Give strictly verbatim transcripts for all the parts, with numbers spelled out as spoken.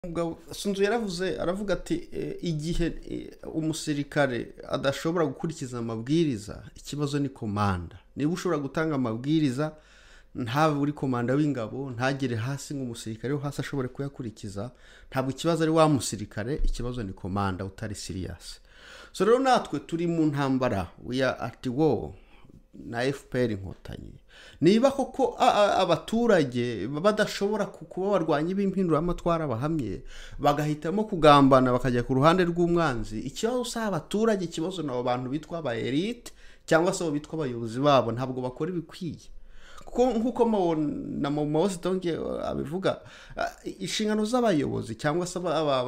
Umugabo sunzu yaravuze aravuga ati igihe umusirikare adashobora gukurikiza amabwiriza ikibazo ni komanda. Niba ushobora gutanga amabwiriza ntabe uri komanda w'ingabo ntagere hasi ngo umusirikare wo hasi ashobore kuyakurikiza, ntabwo ikibazo ari wa musirikare, ikibazo ni komanda utari serious. So rero natwe turi mu ntambara, we are at war na F P R inkotanyi. Niba koko abaturage badashobora kuba barwanya b'impinduramatwara bahamye bagahitamo kugambana bakajya ku ruhande rw'umwanzi, ikibazo sa abaturage, ikibazo nabo bantu bitwa aba elite cyangwa se bitwa abayobozi babo ntabwo bakora ibikwiye. Kuko nkuko na mu mawose tonge abivuga, inshingano z'abayobozi cyangwa se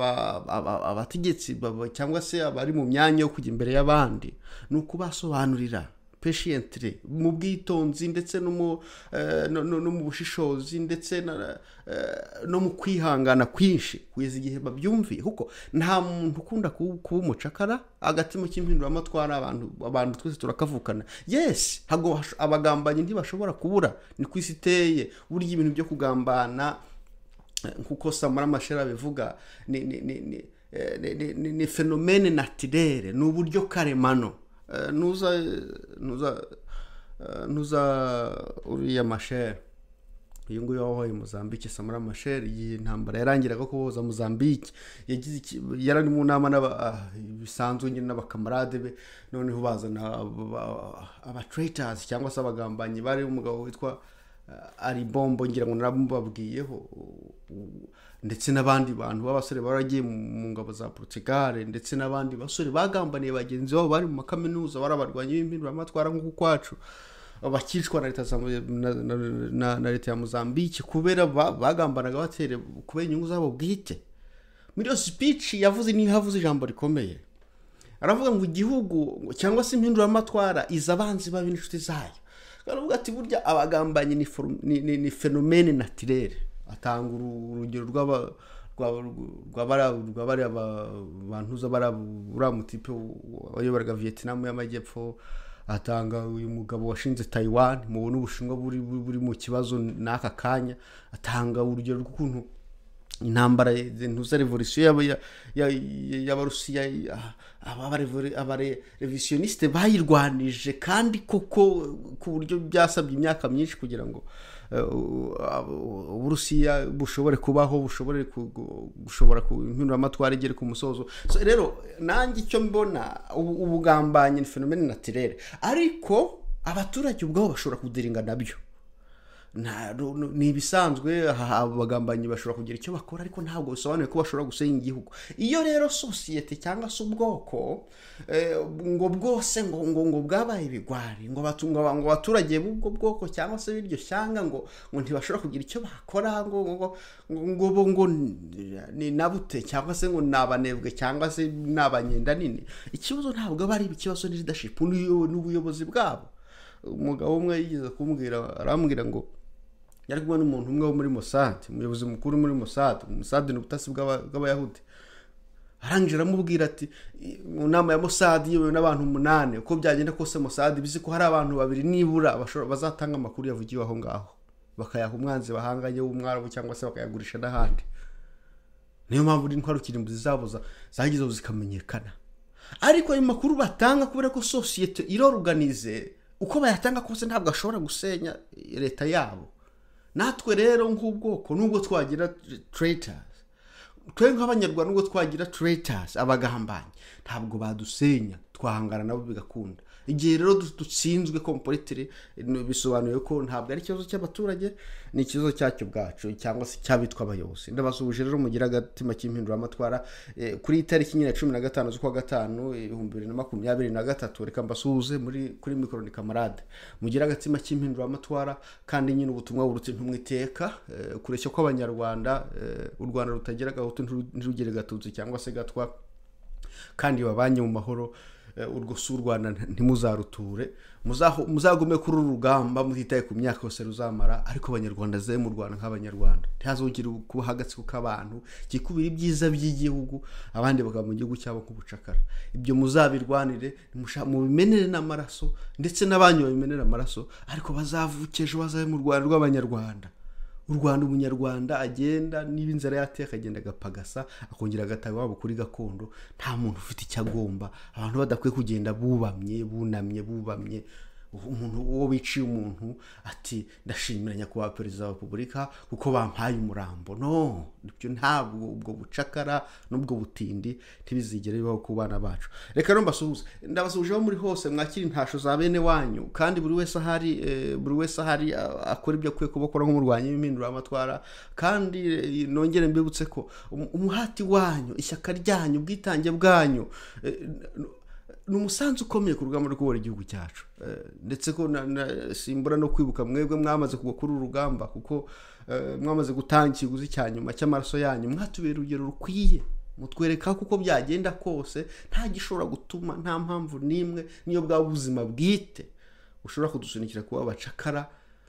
abategetsi cyangwa se abari mu myanya yo kujya imbere y'abandi ni ukubasobanurira patiently mu bwitonzi ndetse no mu no mu bushishozi ndetse no mu kwihangana kwinshi kugeza igihe babyumviye. Kuko nta muntu ukunda kuba umucakara agatima cy'impinduramatwara, abantu abantu twese turakavukana. Yes, hago abagambanyi ntibashobora kubura, ni kwisiteye burya ibintu byo kugambana nkuko Samara Mashera bivuga ni ni ni ni ni phénomène naturel, ni uburyo karemano. nuza nuza nuza uriya Mashera iyo nguyo wahoye Mozambique, Samara Mashera iyi ntambara yarangiraga ko boza Mozambique yagize yarari mu nama n'abisanzwe nyine n'abakamarade be, noneho bazana aba traitors cyangwa se abagambanyi bari umugabo witwa ari bombo ngira ngo narababwiyeho, ndetse n'abandi bantu b'abasore baragiye mu ngabo za Portugal, ndetse n'abandi basore bagambaniye bagenzi babo bari mu makaminuza barabarwanya b'impinduramatwara nk'uko kwacu bakicwa na leta na na leta ya Mozambique kubera bagambanaga batere kubera inyungu zabo bwite. Muri iyo speech yavuze ni havuze ijambo rikomeye, aravuga ngo igihugu cyangwa se impinduramatwara izabanzi bab'inshuti zayo. Aravuga ati burya abagambanyi ni ni ni phénomène naturel. Atanga urugero rw'aba rw'abara rw'abari abantu za barabura mutipe wayoboraga Vietnam y'amajyepfo, atanga uyu mugabo washinze Taiwan mu n'Ubushinwa buri buri mu kibazo n'aka kanya, atanga urugero rw'ukuntu intambara ntuza revolution y'Abarusiya abare revisioniste bayirwanije kandi koko ku buryo byasabye imyaka myinshi kugira ngo Uburusiya bushobore kubaho, bushobore gushobora kuhindura amatwara igere ku musozo. So rero nanjye icyo mbona ubugambanye ni phénomène naturel, ariko abaturage ubwo bashobora kudiringa nabyo. Na ni bisanzwe abagambanyi bashobora kugira icyo bakora, ariko ntabwo bisobanuye ko bashobora gusenya igihugu. Iyo rero societe cyangwa se ubwoko ngo bwose ngo ngo ngo bwabaye bigwari ngo batunga ngo baturage b'ubwo bwoko cyangwa se biryo cyanga ngo ngo ntibashobora kugira icyo bakora ngo ngo ngo ngo ni nabute cyangwa se ngo nabanebwe cyangwa se nabanyenda nini. Ikibazo ntabwo bari ikibazo ni leadership n'ubuyobozi bwabo. Umugabo umwe yigize kumbwira arambwira ngo yari kumwe n'umuntu umwe wo muri Mossad, umuyobozi mukuru muri Mossad. Mossad ni ubutasi bw'Abayahudi. Arangije aramubwira ati mu nama ya Mossad yewe n'abantu umunane uko byagenda kose Mossad bizi ko hari abantu babiri nibura bashobora bazatanga amakuru yavugiwe aho ngaho bakayaha umwanzi bahanganye w'umwarabu cyangwa se bakayagurisha n'ahandi. Niyo mpamvu intwaro kirimbuzi zabo zagize zikamenyekana. Ariko ayo makuru batanga kubera ko societe irorganize uko bayatanga kose ntabwo ashobora gusenya leta yabo. Natwe rero nk'ubwoko nubwo twagira traitors, twe nk'abanyarwanda nubwo twagira traitors abagambanyi ntabwo badusenya, twahangana nabo bigakunda. Igihe rero dutsinzwe completely bisobanuye ko ntabwo ari ikibazo cy'abaturage, ni ikibazo cyacyo bwacu cyangwa se cyabitwa abayobozi. Ndabasubije rero mugira agatima cy'impinduramatwara kuri itariki nyine cumi na gatanu z'ukwa gatanu ibihumbi bibiri na makumyabiri na gatatu. Reka mbasuhuze muri kuri mikoro ni kamarade, mugira agatima cy'impinduramatwara kandi nyine ubutumwa burutse ntumwiteka kureshya ko abanyarwanda u Rwanda rutagira Abahutu ntirugire Gatutsi cyangwa se Gatwa, kandi babanye mu mahoro. Urwo su Rwanda ntimuzaruture, muzagume kuri urugamba mutitaye ku myaka yose ruzamara, ariko abanyarwanda ze mu Rwanda nk'abanyarwanda ntihazogire kuba hagati k'abantu kikubira ibyiza by'igihugu abandi bakaba mu gihugu cyabo nk'ubucakara. Ibyo muzabirwanire mu bimenere n'amaraso, ndetse n'abanyu babimenera amaraso, ariko bazavukeje bazaye mu Rwanda rw'abanyarwanda. u Rwanda umunyarwanda agenda niba inzara yateka agenda agapagasa akongera agataha wabo kuri gakondo nta muntu ufite icyo agomba abantu badakwiye kugenda bubamye bunamye bubamye umuntu uwo biciye umuntu ati ndashimira nyakubahwa perezida wa repubulika kuko bampaye umurambo no ibyo ntabwo ubwo bucakara n'ubwo butindi ntibizigere bibaho ku bana bacu reka no mbasuhuze ndabasuhuje muri hose mwakira intasho za bene wanyu kandi buri wese ahari buri wese ahari akora ibyo akwiye kubakora nk'umurwanyi w'impindura amatwara kandi nongere mbibutse ko umuhati wanyu ishyaka ryanyu ubwitange bwanyu numusanzu ukomeye ku rugamba rwo kubora igihugu cyacu ndetse ko simbura no kwibuka mwebwe mwamaze kugakura urugamba kuko mwamaze gutanga ikiguzi cya nyuma cy'amaraso yanyu mwatubera urugero rukwiye mutwereka kuko byagenda kose nta gishobora gutuma nta mpamvu nimwe niyo bwa buzima bwite ushobora kudusunikira kuba abacakara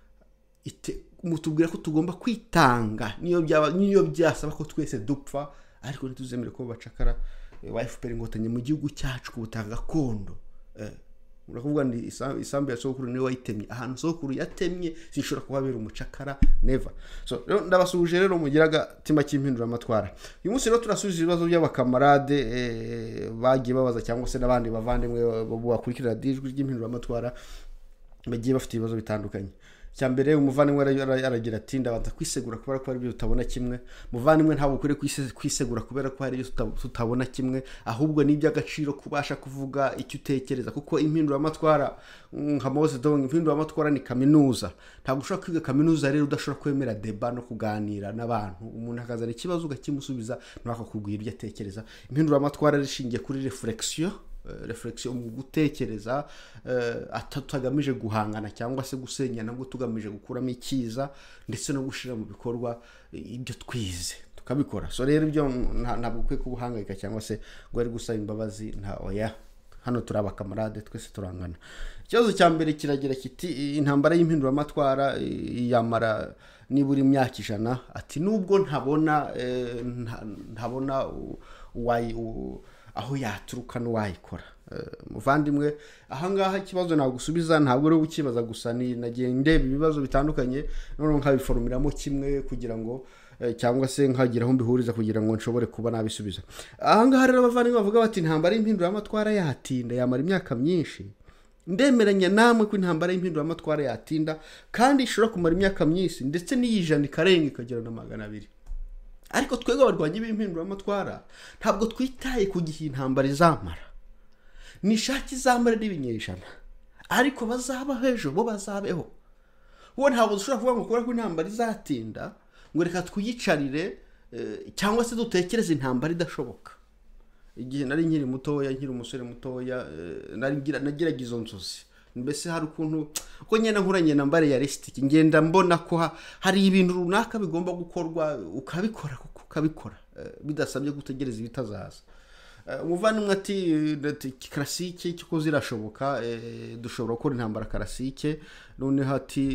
mutubwira ko tugomba kwitanga niyo byaba niyo byasaba ko twese dupfa ariko ntituzemere ko bacakara wa F P R inkotanyi mu gihugu cyacu ku butanga gakondo eh urakuvuga ndi isambu ya sokuru ni wayitemye ahantu sokuru yatemye sinshobora kuhabera umucakara never so ndabasuje rero mugiraga tima cy'impindura amatwara uyu munsi rero turasubije ibibazo by'abakamarade eh bagiye babaza cyangwa se nabandi bavandimwe bakurikira dijwi ry'impindura amatwara bagiye bafite ibibazo bitandukanye cyambere umuvandimwe aragira ati ndabanza kwisegura kubera ko ari byo tutabona kimwe muvandimwe ntabwo ukuri kwisegura kubera ko ari byo tutabona kimwe ahubwo ni by'agaciro kubasha kuvuga icyo utekereza kuko impindura amatwara nka Mose Dong impindura amatwara ni kaminuza ntabwo ushobora kwiga kaminuza rero udashobora kwemera deba no kuganira n'abantu umuntu akazana ikibazo ugakimusubiza n'akakubwira ibyo atekereza impindura amatwara rishingiye kuri reflexion reflexion mu gutekereza atatagamije guhangana cyangwa se gusenya nabwo tugamije gukuramo ikiza ndetse no gushira mu bikorwa ibyo twize tukabikora so rero ibyo ntabwo kwe kubuhangayika cyangwa se ngo ari gusaba imbabazi nta oya hano turaba kamarade twese turangana ikibazo cya mbere kiragira kiti intambara y'impindura amatwara yamara nibura imyaka ijana ati nubwo ntabona ntabona uwayi aho yaturuka n'uwayikora muvandimwe ahangaha ikibazo nagusubiza ntabwo rero ukibaza gusa ni nagiye ndeba ibibazo bitandukanye none nkabiforumiramo kimwe kugira ngo cyangwa se nkagira aho mbihuriza kugira ngo nshobore kuba nabisubiza ahangaha rero abavandimwe bavuga bati intambara y'impindura amatwara yatinda yamara imyaka myinshi ndemeranya namwe ko intambara y'impindura amatwara yatinda kandi ishobora kumara imyaka myinshi ndetse n'iyijana ikarenga ikagera na magana abiri ariko twego abarwanyi b'impindura amatwara ntabwo twitaye ku gihe intambara izamara nishaki izamara n'ibinyejana ariko bazaba hejo bo bazabeho uwo ntabwo dushobora kuvuga ngo kubera ko intambara izatinda ngo reka twiyicarire cyangwa se dutekereze intambara idashoboka igihe nari nkiri mutoya nkiri umusore mutoya nari nagiraga izo nzozi mbese hari ukuntu ko nyene nkuranye na mbare ya realistic ngenda mbona ko hari ibintu runaka bigomba gukorwa ukabikora kuko ukabikora bidasabye gutegereza ibitazaza umuvandimwe ati klasike cyo zirashoboka dushobora gukora intambara klasike none hati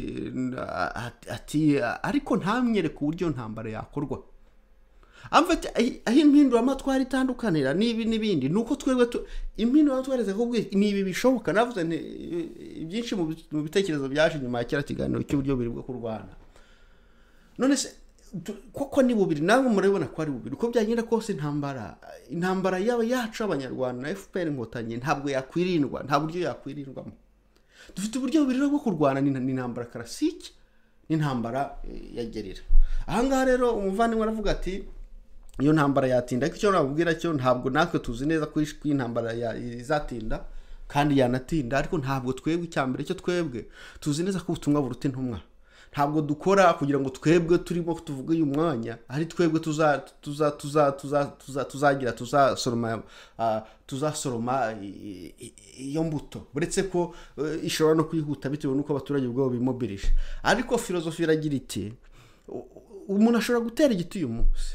ati ariko ntamyere ku buryo intambara yakorwa amfate aho impindura amatwara itandukanira nibi nibindi nuko twebwe impindura amatwara zakubwiye nibi bishoboka navuze byinshi mu bitekerezo byaje nyuma ya kera kiganiro cy'uburyo biri bwo kurwana none se koko ni bubiri namwe murabona ko ari bubiri uko byagenda kose intambara intambara yaba yacu abanyarwanda na F P R inkotanyi ntabwo yakwirindwa nta buryo yakwirindwamo dufite uburyo bubiri bwo kurwana ni intambara klasike n'intambara yagerera ahangaha rero umuvandimwe aravuga ati iyo ntambara yatinda ariko icyo nabubwira cyo ntabwo natwe tuzi neza ko intambara izatinda kandi yanatinda ariko ntabwo twebwe icyambere cyo twebwe tuzi neza ko ubutumwa buruta intumwa ntabwo dukora kugira ngo twebwe turimo tuvuge uyu mwanya ari twebwe tuza tuza tuza tuza tuzagira tuzasoroma tuzasoroma iyo mbuto buretse ko ishobora no kwihuta bitewe nuko abaturage ubwo bimobilisha ariko filozofi iragira iti umuntu ashobora gutera igiti uyu munsi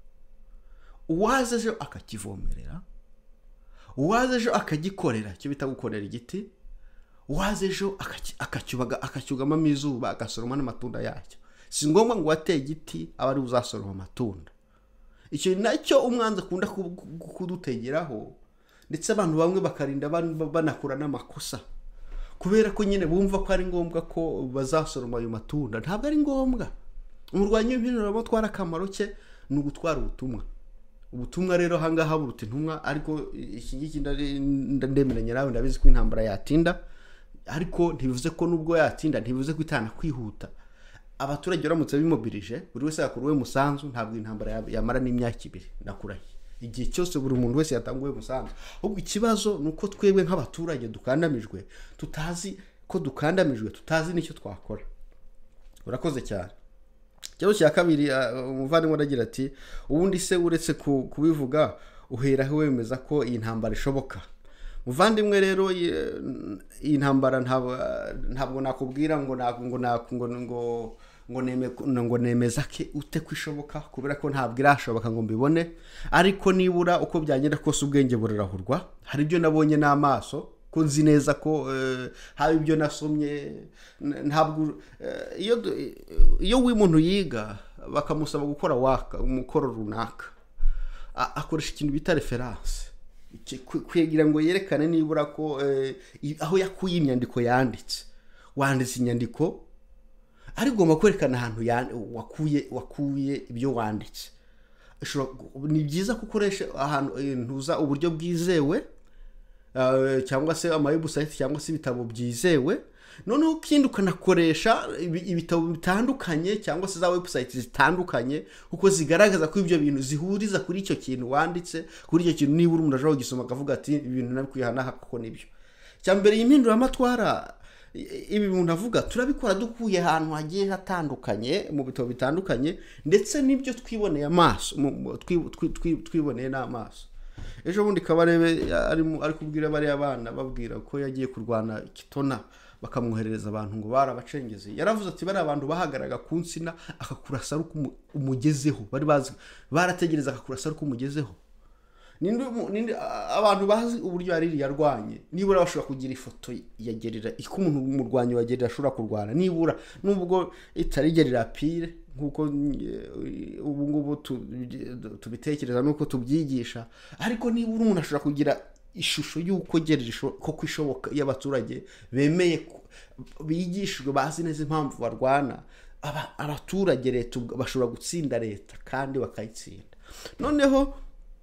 uwazeje akakivomerera uwazeje akagikorera cyo bita gukorera igiti uwazeje akacyubaga akacyugama mizuba agasoroma n'amatunda yacyo si ngombwa ngo wateye igiti abari uzasoroma amatunda icyo nacyo umwanze kunda kudutegeraho ndetse abantu bamwe bakarinda banakura n'amakosa kubera ko nyine bumva ko ari ngombwa ko bazasoroma ayo matunda ntabwo ari ngombwa umurwanyi w'impinduramatwara akamaro ke ni ugutwara ubutumwa. Ubutumwa rero hangaha buruta intumwa, ariko iki ngiki ndemeranya nawe, ndabizi ko intambara yatinda, ariko ntibivuze ko nubwo yatinda ntibivuze ko itana kwihuta. Abaturage baramutse bimobilije buri wese yakuruwe musanzu, ntabwo intambara yamara n'imyaka ibiri nakurahiye. Igihe cyose buri muntu wese yatanguwe musanzu. Ahubwo ikibazo nuko twebwe nk'abaturage dukandamijwe, tutazi ko dukandamijwe, tutazi nicyo twakora. Urakoze cyane. Ikibazo cya kabiri, umuvandimwe aragira ati Ubundise uretse kubivuga uherahe wemezako iyi ntambara ishoboka. Muvandimwe rero iyi ntambara ntabwo nakubwira ngo ngo ngo ngo neme ngo nemezake ute kwishoboka, kubera ko ntabwo irashoboka ngo mbibone, ariko nibura uko byagenda kose ubwenge burarahurwa. Hari ibyo nabonye n'amaso ko nzi neza ko haba ibyo nasomye. Ntabwo iyo iyo umuntu yiga bakamusaba gukora waka umukoro runaka, akoresha ikintu bita reference kugira ngo yerekane nibura ko aho yakuye imyandiko yanditse. Wanditse inyandiko ariko ugomba kwerekana ahantu wakuye wakuye ibyo wanditse. Ni byiza gukoresha ahantu ntuza uburyo bwizewe, cyangwa se amayibusite cyangwa se ibitabo byizewe. Noneho ukindi ukanakoresha ibitabo bitandukanye cyangwa se za website zitandukanye, kuko zigaragaza ko ibyo bintu zihuriza kuri icyo kintu wanditse, kuri icyo kintu nibura umuntu aje kugisoma akavuga ati ibintu nabikuyahana kuko nibyo. Cyambere impinduramatwara ibi umuntu avuga turabikora dukuye ahantu hagiye hatandukanye mu bitabo bitandukanye, ndetse nibyo twiboneye amaso twiboneye n'amaso. Ejo bundi Kabarebe ari kubwira bari abana babwira ko yagiye kurwana Kitona, bakamwoherereza abantu ngo barabacengeze. Yaravuze ati bari abantu bahagaraga ku nsina akakurasa ruko umugezeho, bari bazi barategereza akakurasa ruko umugezeho. Ninde ninde abantu bazi uburyo yariri yarwanye, nibura bashobora kugira ifoto yagerera iko umuntu umurwanyi wagerera ashobora kurwana, nibura nubwo itarigerera pire nkuko ubu ngubu tubitekereza nuko tubyigisha, ariko nibura umuntu ashobora kugira ishusho y'uko gerera ko kwishoboka y'abaturage bemeye bigishijwe bazi neza impamvu barwana. Abaturage leta bashobora gutsinda leta kandi bakayitsinda. Noneho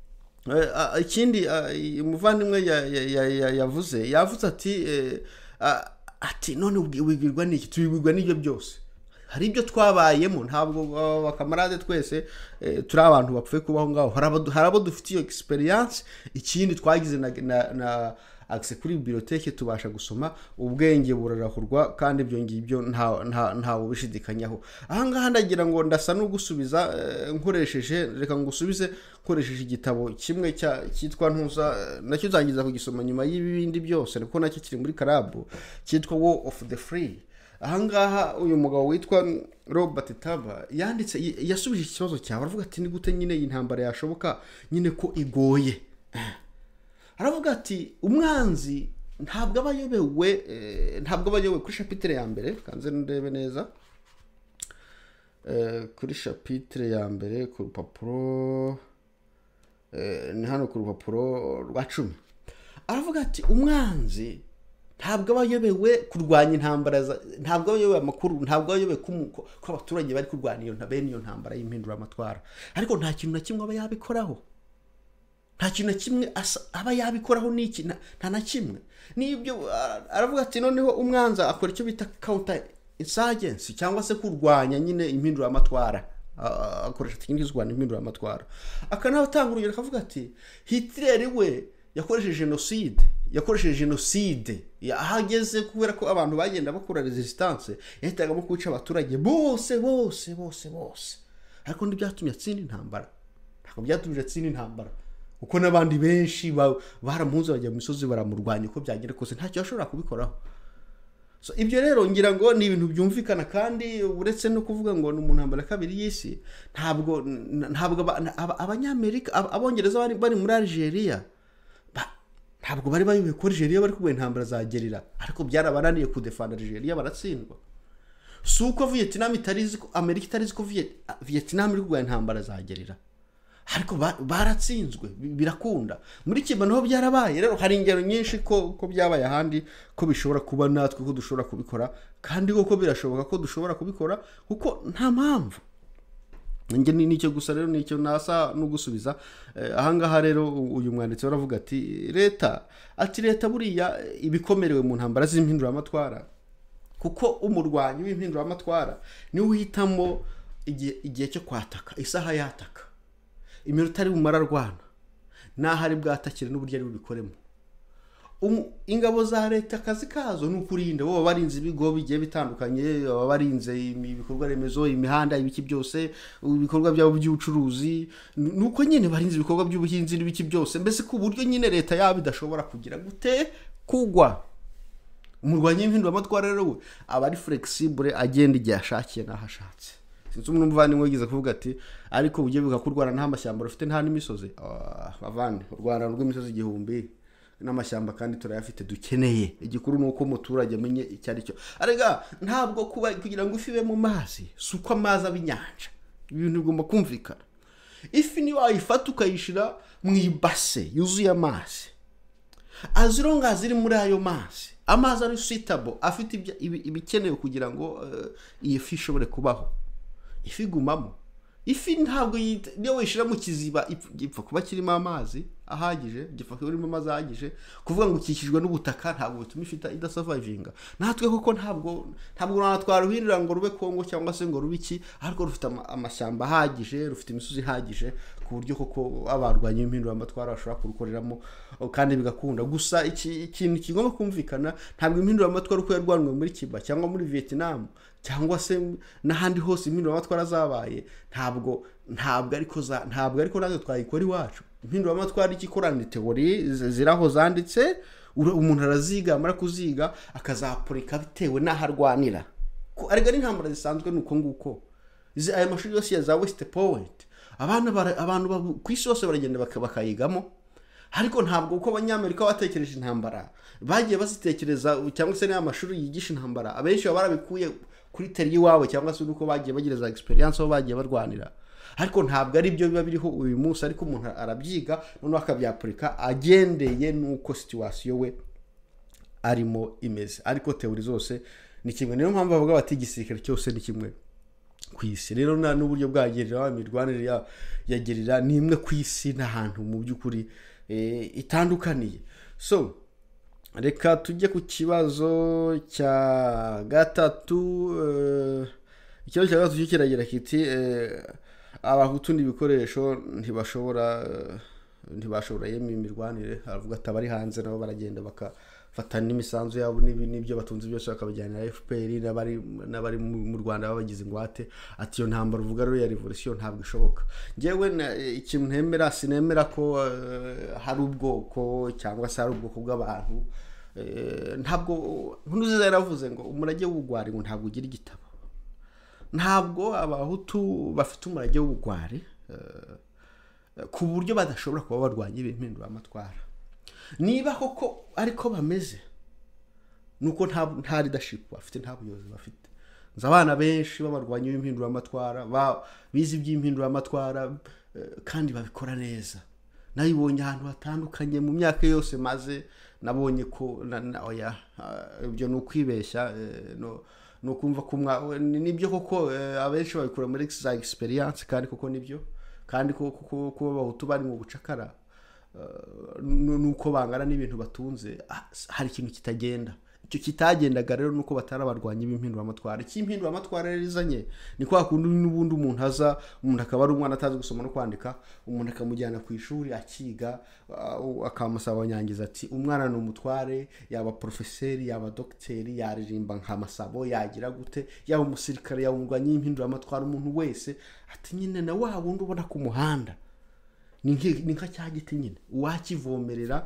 ikindi umuvandimwe yavuze yavuze ati ati none ubwirwa n'iki, tubibwirwa n'ibyo byose. Hari ibyo twabayemo, ntabwo bakamarade twese turi abantu bapfuye kubaho ngaho. Harabo dufite iyo experience. Ikindi twagize na na access kuri biblioteke, tubasha gusoma, ubwenge burarahurwa, kandi ibyo ngibyo nta nta nta ubishidikanyaho. Aha ngaha ndagira ngo ndasa no gusubiza nkoresheje, reka ngusubize nkoresheje igitabo kimwe cyitwa ntuza, nacyo zangiza kugisoma nyuma y'ibindi byose, kuko nacyo kiri muri karabu, cyitwa War of the Free. Aha ngaha uyu mugabo witwa Robert Taba yanditse yasubije ikibazo cyawe, aravuga ati ni gute nyine iyi ntambara yashoboka nyine ko igoye. Aravuga ati umwanzi ntabwo abayobewe ntabwo abayobewe kuri chapitre ya mbere, kanze ndebe neza kuri chapitre ya mbere ku rupapuro ni hano ku rupapuro rwa cumi. Aravuga ati umwanzi ntabwo abayobewe kurwanya intambara, ntabwo abayobewe amakuru, ntabwo abayobewe ko abaturage bari kurwanya iyo bene iyo ntambara y'impinduramatwara, ariko nta kintu na kimwe aba yabikoraho. Nta kintu na kimwe aba yabikoraho n'iki, nta na kimwe. Nibyo aravuga ati noneho umwanza akora icyo bita counter insurgency, cyangwa se kurwanya nyine impinduramatwara, akoresha tekniki zo kurwanya impinduramatwara. Akanabatanga urugero akavuga ati Hitler we yakoresheje genocide, yakoresheje genocide ahageze kubera ko abantu bagenda bakora resistance, yahitaga mu kwica abaturage bose bose bose bose, ariko ndibyatumye atsinda intambara. Ntabwo byatumye atsinda intambara, uko nabandi benshi baramuze bajya mu misozi baramurwanya, uko byagera kose ntacyo ashobora kubikoraho. So ibyo rero ngira ngo ni ibintu byumvikana, kandi uretse no kuvuga ngo ni mu ntambara kabiri y'isi, ntabwo ntabwo abanyamerika abongereza bari muri Algeria ntabwo bari bayoboye ko Algeria bari kubera intambara zagerira, ariko byarabananiye kudefanda Algeria baratsindwa. Suko Vietnam itarizi ko Amerika itarizi ko Vietnam iri kubera intambara zagerira, ariko baratsinzwe birakunda. Muri Kiba naho byarabaye. Rero hari ingero nyinshi ko ko byabaye ahandi ko bishobora kuba natwe ko dushobora kubikora, kandi koko birashoboka ko dushobora kubikora, kuko nta mpamvu nge nicyo gusa rero nicyo nasa no gusubiza ahangaha rero uyu mwanditsi waravuga ati leta ati leta buriya ibikomerewe mu ntambara z'impinduramatwara kuko umurwanyi w'impinduramatwara niwe uhitamo igihe cyo kwataka isaha yataka iminota ari bumara rwana naho ari bwatakire n'uburyo ari bubikoremo ingabo za leta akazi kazo ni ukurinda bo barinze ibigo bigiye bitandukanye baba barinze ibikorwa remezo imihanda ibiki byose ibikorwa byabo by'ubucuruzi nuko nyine barinze ibikorwa by'ubuhinzi n'ibiki byose mbese ku buryo nyine leta yabo idashobora kugira gute kugwa umurwanyi w'impinduramatwara rero we aba ari flexible agenda igihe ashakiye naho ashatse sinzi umuntu muvandimwe wigize kuvuga ati ariko bugiye bugakurwana nta mashyamba rufite nta n'imisozi bavande u Rwanda rw'imisozi igihumbi n'amashyamba kandi turayafite dukeneye igikuru nuko umuturage amenye icyo ari cyo arega ntabwo kuba kugira ngo ifibe mu mazi suko amazi abinyanja ibintu bigomba kumvikana ifi ni wayifata ukayishira mu ibase yuzuye amazi azironga ziri muri ayo mazi amazi ari suitable afite ibikenewe kugira ngo iyi fi ishobore kubaho ifi gumamo ifi ntabwo niyo wishira mu kiziba gipfa kuba kirimo amazi ahagije gipfa kurimo amazi ahagije kuvuga ngo ukikijwe n'ubutaka ntabwo bituma ifita idasurvivinga natwe koko ntabwo ntabwo natwaruhirira ngo rube Kongo cyangwa se ngo rubiki ariko rufite amashyamba ahagije rufite imisozi ihagije ku buryo koko abarwanya impinduramatwara bashobora kurukoreramo kandi bigakunda gusa iki ikintu kigomba kumvikana ntabwo impinduramatwara uko yarwanwe muri Cuba cyangwa muri Vietnam cyangwa se n'ahandi hose impinduramatwara zabaye ntabwo ntabwo ariko za ntabwo ariko natwe twayikora iwacu impinduramatwara ikikorana teori ziraho zanditse umuntu araziga amara kuziga akazapurika bitewe n'aho arwanira arega n'intambara zisanzwe nuko nguko izi aya mashuri yose ya za West Point abana abantu ku isi yose baragenda bakayigamo ariko ntabwo uko abanyamerika batekereje intambara bagiye bazitekereza cyangwa se n'amashuri yigisha intambara abenshi barabikuye kuri teri wawe cyangwa se uko bagiye bagireza experience aho bagiye barwanira ariko ntabwo ari byo biba biriho uyu munsi ariko umuntu arabyiga none akabyapurika agendeye nuko situation we arimo imeze ariko teori zose ni kimwe niyo mpamvu bavuga bati igisirikare cyose ni kimwe kwisi rero na n'uburyo bwagerera imirwanire yagerera ni imwe kwisi n'ahantu mu byukuri itandukaniye so reka tujye ku kibazo cya gatatu ikibazo cya gatatu kiragira kiti Abahutu n'ibikoresho ntibashobora ntibashobora yem'imirwanire aravuga ati abari hanze nabo baragenda bakafata n'imisanzu yabo n'ibyo batunze byose bakabajyana na F P L n'abari n'abari mu Rwanda babagize ingwate ati yo ntambara uvuga rero ya revolution ntabwo ishoboka ngewe ikintu ntemera sinemera ko hari ubwoko cyangwa se hari ubwoko bw'abantu ntabwo ntuziza yaravuze ngo umurage w'ubugwari ngo ntabwo ugira igitabo ntabwo Abahutu bafite umurage w'ubugwari ku buryo badashobora kuba barwanya impinduramatwara niba koko ariko bameze nuko nta nta leadership bafite nta buyobozi bafite nza abana benshi babarwanya impinduramatwara bizi iby'impinduramatwara kandi babikora neza nayibonye ahantu hatandukanye mu myaka yose maze nabonye ko oya ibyo no kwibeshya no no kumva kumwa nibyo koko abenshi babikora muri experience kandi koko nibyo kandi koko kuba Abahutu bari mu bucakara nuko bangana n'ibintu batunze hari ikintu kitagenda icyo kitagendaga rero nuko batarabarwanya impinduramatwara ikimpinduramatwara rizanye ni kwa kundi n'ubundi umuntu aza umuntu akaba ari umwana atazi gusoma no kwandika umuntu akamujyana ku ishuri akiga akamusaba abanyangiza ati umwana no umutware yaba professeur yaba docteur yaririmba nk'amasabo yagira gute yaba umusirikare yaba umurwanyi impinduramatwara umuntu wese ati nyine na wa wundi ubona ku muhanda ni nka cyagiti nyine wakivomerera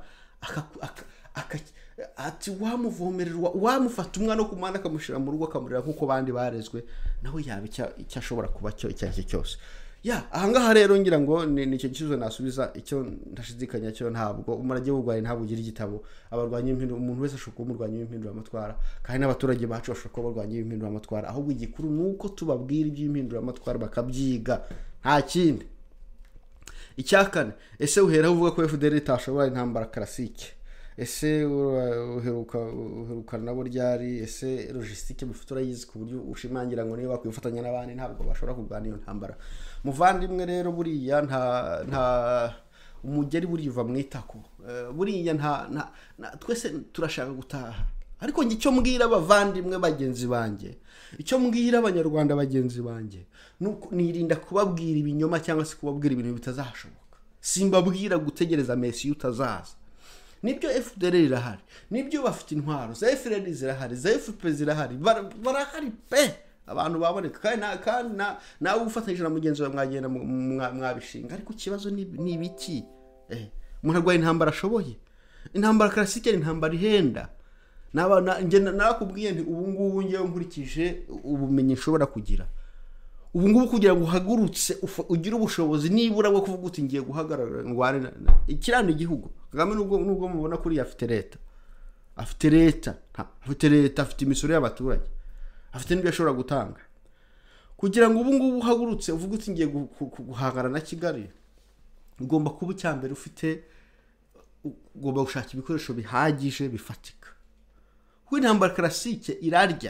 aka ati wamuvomererwa wamufata umwana no kumana akamushira mu rugo akamurira nkuko bandi barezwe naho yaba icyo ashobora kuba cyo icyo cyose ya ahangaha rero ngira ngo nicyo kibazo nasubiza icyo ndashidikanya cyo ntabwo umurage w'ubugwari ntabwo ugira igitabo abarwanya impindura umuntu wese ashobora kumurwanya impinduramatwara kandi n'abaturage bacu bashobora kuba barwanya impinduramatwara ahubwo igikuru nuko tubabwira iby'impinduramatwara bakabyiga nta kindi icyakane ese uheraho uvuga ko F D L R itashobora intambara classique ese uheruka uheruka nabo ryari ese logistique bifutura yizi ku buryo ushimangira ngo niba bakwifatanya n'abandi ntabwo bashobora kurwana iyo ntambara muvandimwe rero buriya nta nta umugeri buriva mwitako buriya nta twese turashaka gutaha ariko ngi cyo mbwira abavandimwe bagenzi banjye icyo mbwira abanyarwanda bagenzi banjye nuko nirinda kubabwira ibinyoma cyangwa se kubabwira ibintu bitazashoboka simbabwira gutegereza Messi utazaza nibyo F D L R irahari nibyo bafite intwaro za F D L R zirahari za F P zirahari barahari pe abantu baboneka kandi na kandi na nawe ufatanyije na mugenzi wawe mwagenda mwabishinga ariko kibazo ni ibiki eh umuntu arwaye intambara ashoboye intambara classique intambara ihenda naba nge nakubwiye nti ubu ngubu ngiye nkurikije ubumenyi nshobora kugira ubu ngubu kugira ngo uhagurutse ugira ubushobozi nibura bwo kuvuga uti ngiye guhagarara ngwane ikirano igihugu Kagame nubwo nubwo mubona kuri afite leta afite leta afite leta afite imisoro y'abaturage afite n'ibyo ashobora gutanga kugira ngo ubu ngubu uhagurutse uvuga uti ngiye guhangana na Kigali ugomba kuba cyambere ufite ugomba gushaka ibikoresho bihagije bifatika kw'intambara classique irarya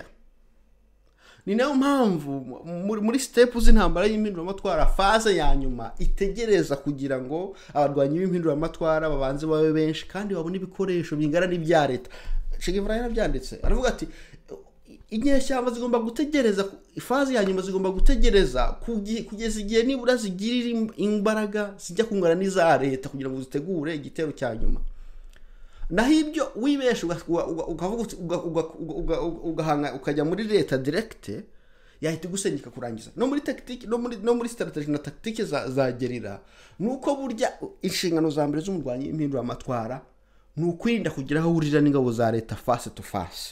ni nayo mpamvu muri step z'intambara y'impinduramatwara faze ya nyuma itegereza kugira ngo abarwanyi b'impinduramatwara babanze babe benshi kandi babone ibikoresho bingana n'ibya leta Chegevra yarabyanditse aravuga ati inyeshyamba zigomba gutegereza faze ya nyuma zigomba gutegereza kugeza igihe nibura zigirira imbaraga zijya kungana n'iza leta kugira ngo zitegure igitero cya nyuma naho ibyo wibesha ukavuga ugahanga ukajya muri leta direct yahita gusenyika kurangiza no muri tactique no muri no muri strategy na tactique za zagerira nuko burya inshingano za mbere z'umurwanyi impindura amatwara nukwirinda kugira aho urira n'ingabo za leta face to face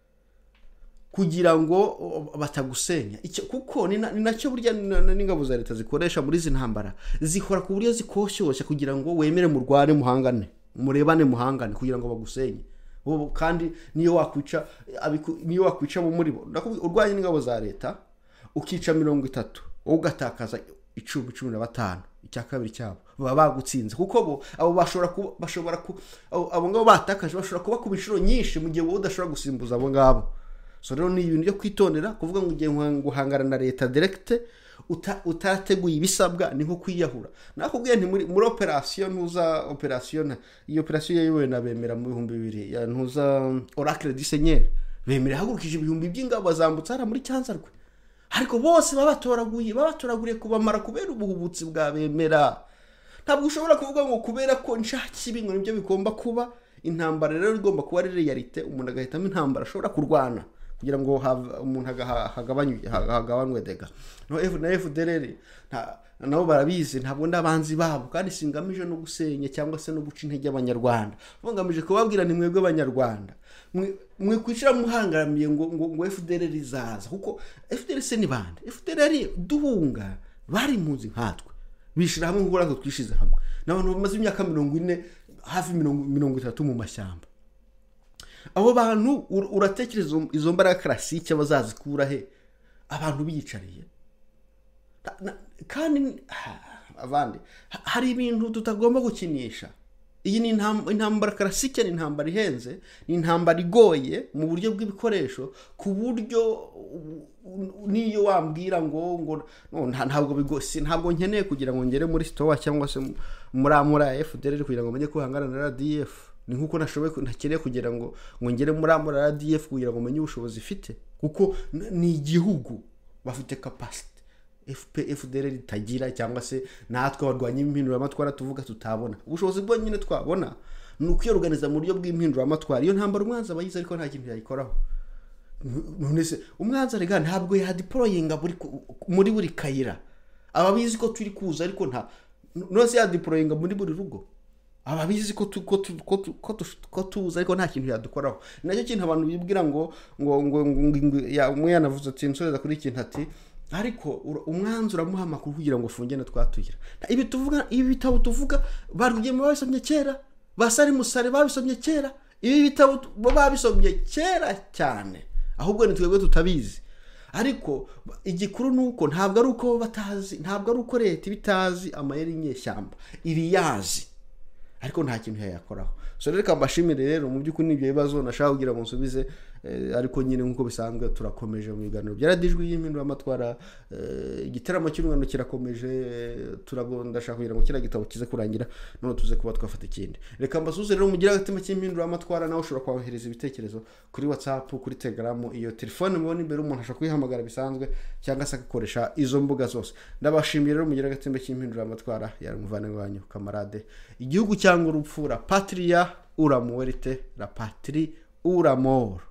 kugira ngo batagusenya icyo kuko ni nacyo burya n'ingabo za leta zikoresha muri izi ntambara zikora ku buryo zikoshyosha kugira ngo wemere mu rware muhangane murebane muhangane kugira ngo bagusenye kandi niyo wakwica niyo wakwica mu muri bo urwanye n'ingabo za leta ukica mirongo itatu ugatakaza icumi cumi na batanu icya kabiri cyabo baba bagutsinze kuko bo abo bashobora bashobora abo ngabo batakaje bashobora kuba ku bishuro nyinshi mu gihe wowe udashobora gusimbuza abo ngabo so rero ni ibintu byo kwitondera kuvuga ngo ugiye guhangana na leta direct utateguye ibisabwa ni nko kwiyahura nakubwiye nti muri muri operation ntuza operation iyo operation yewe nabemera mu bihumbi bibiri ya ntuza oracle du seigneur bemera hagurukije ibihumbi by'ingabo zambutse ara muri cyanzarwe ariko bose babatoraguye babatoraguriye kubamara kubera ubuhubutsi bwa bemera ntabwo ushobora kuvuga ngo kubera ko nshaki ibintu nibyo bigomba kuba intambara rero igomba kuba ari realite umuntu agahitamo intambara ashobora kurwana kugira ngo umuntu hagabanywe hagabanwe dega no F na F D L R nabo barabizi ntabwo ndabanzi babo kandi singamije no gusenya cyangwa se no guca intege abanyarwanda bongamije kubabwira ni mwebwe abanyarwanda mwe kwicira muhangaramiye ngo ngo F D L R izaza kuko F D L R se ni bande F D L R duhunga bari impunzi nkatwe bishira hamwe ngo burazo twishize hamwe n'abantu bamaze imyaka mirongo ine hafi mirongo itatu mu mashyamba abo bantu uratekereza izo mbaraga classique bazazikura he abantu biyicariye kandi abandi hari ibintu tutagomba gukinisha iyi ni intambara classique ni intambara ihenze ni intambara igoye mu buryo bw'ibikoresho ku buryo niyo wambwira ngo ngo ntabwo bigose ntabwo nkeneye kugira ngo ngere muri store cyangwa se muri amura F D L R kugira ngo menye ko hangana na R D F ni nkuko nashoboye ntakeneye kugira ngo ngo ngere muri amura R D F kugira ngo menye ubushobozi ifite kuko ni igihugu bafite capacity F P F D L R itagira cyangwa se natwe abarwanyi impindura amatwara tuvuga tutabona ubushobozi bwo nyine twabona nuko iyo organiza mu buryo bw'impindura amatwara iyo ntambara umwanza bayize ariko nta kintu yayikoraho none se umwanza rega ntabwo ya deployinga muri buri kayira ababizi ko turi kuza ariko nta nose ya deployinga muri buri rugo ababizi ko ko ko tuza ariko nta kintu yadukoraho nacyo kintu abantu bibwira ngo ngo ngo ya umwe yanavuze ati nsoreza kuri ikintu ati ariko umwanzuro amuha amakuru kugira ngo fungene twatuyira ibi tuvuga ibi bitabo tuvuga barugiye mu babisomye kera basari musare babisomye kera ibi bitabo babisomye kera cyane ahubwo ni twebwe tutabizi ariko igikuru nuko ntabwo ari uko batazi ntabwo ari uko leta bitazi amayeri nyeshyamba iri yazi ariko nta kintu yayakoraho. So reka mbashimire rero mu by'ukuri n'ibyo bibazo nashaka kugira ngo nsubize, ariko nyine nkuko bisanzwe turakomeje mu biganiro byaradijwe y'impindura amatwara. Igiteramo cy'urungano kirakomeje, turagonda shaka kugira ngo kira gitabo kize kurangira none tuze kuba twafata ikindi. Reka mbasuze rero mugira agatima cy'impindura amatwara, naho ushobora kwahereza ibitekerezo kuri WhatsApp, kuri Telegram, iyo telefone mubona imbere umuntu ashaka kuyihamagara bisanzwe cyangwa se agakoresha izo mbuga zose. Ndabashimiye rero mugira agatima cy'impindura amatwara, yari muvane wanyu kamarade. Igihugu cyangwa urupfura, patria ura muerte, la patrie ura mort.